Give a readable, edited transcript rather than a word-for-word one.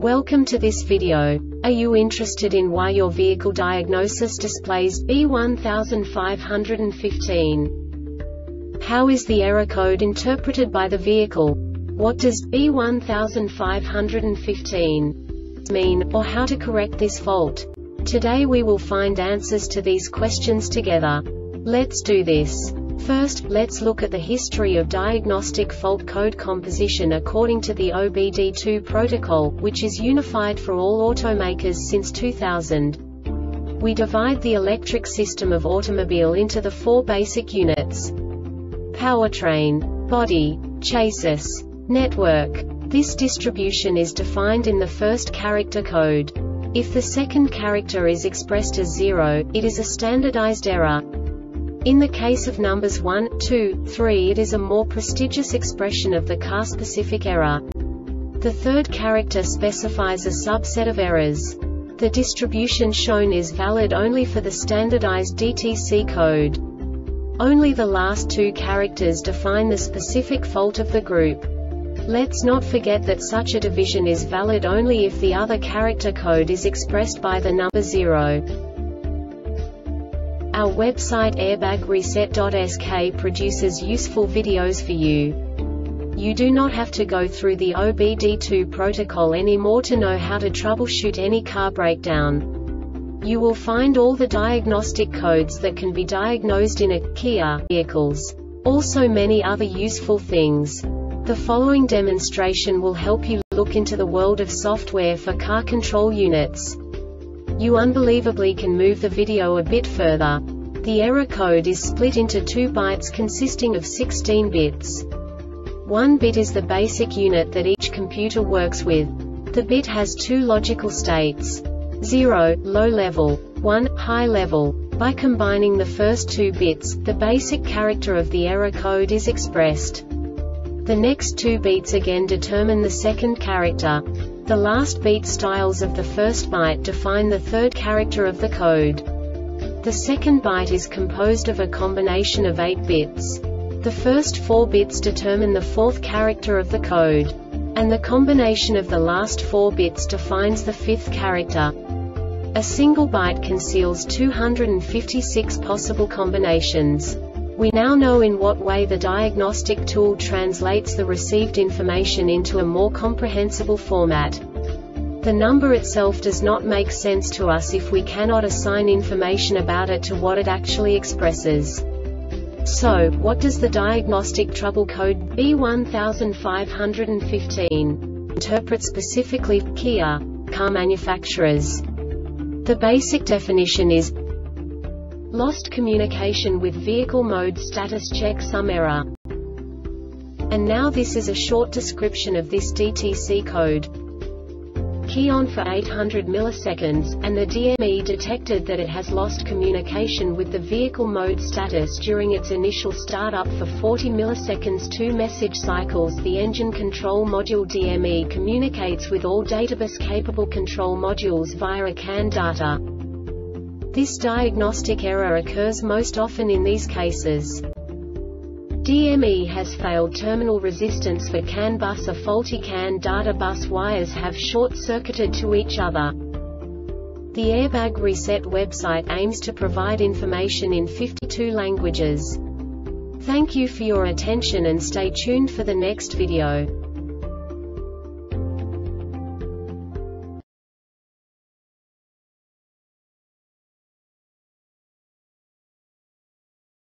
Welcome to this video. Are you interested in why your vehicle diagnosis displays B1515? How is the error code interpreted by the vehicle? What does B1515 mean, or how to correct this fault? Today we will find answers to these questions together. Let's do this. First, let's look at the history of diagnostic fault code composition according to the OBD2 protocol, which is unified for all automakers since 2000. We divide the electric system of automobile into the four basic units: powertrain, body, chassis, network. This distribution is defined in the first character code. If the second character is expressed as 0, it is a standardized error. In the case of numbers 1, 2, 3, it is a more prestigious expression of the car-specific error. The third character specifies a subset of errors. The distribution shown is valid only for the standardized DTC code. Only the last two characters define the specific fault of the group. Let's not forget that such a division is valid only if the other character code is expressed by the number 0. Our website airbagreset.sk produces useful videos for you. You do not have to go through the OBD2 protocol anymore to know how to troubleshoot any car breakdown. You will find all the diagnostic codes that can be diagnosed in a Kia vehicles. Also many other useful things. The following demonstration will help you look into the world of software for car control units. You unbelievably can move the video a bit further. The error code is split into 2 bytes consisting of 16 bits. 1 bit is the basic unit that each computer works with. The bit has 2 logical states: 0, low level, 1, high level. By combining the first 2 bits, the basic character of the error code is expressed. The next 2 beats again determine the second character. The last beat styles of the first byte define the third character of the code. The second byte is composed of a combination of 8 bits. The first 4 bits determine the fourth character of the code. And the combination of the last 4 bits defines the fifth character. A single byte conceals 256 possible combinations. We now know in what way the diagnostic tool translates the received information into a more comprehensible format. The number itself does not make sense to us if we cannot assign information about it to what it actually expresses. So, what does the diagnostic trouble code B1515 interpret specifically for Kia car manufacturers? The basic definition is lost communication with vehicle mode status check some error. And now this is a short description of this DTC code. Key on for 800 milliseconds, and the DME detected that it has lost communication with the vehicle mode status during its initial startup for 40 milliseconds. 2 message cycles. The engine control module DME communicates with all databus-capable control modules via a CAN data. This diagnostic error occurs most often in these cases: DME has failed terminal resistance for CAN bus, a faulty CAN data bus wires have short-circuited to each other. The Airbag Reset website aims to provide information in 52 languages. Thank you for your attention and stay tuned for the next video.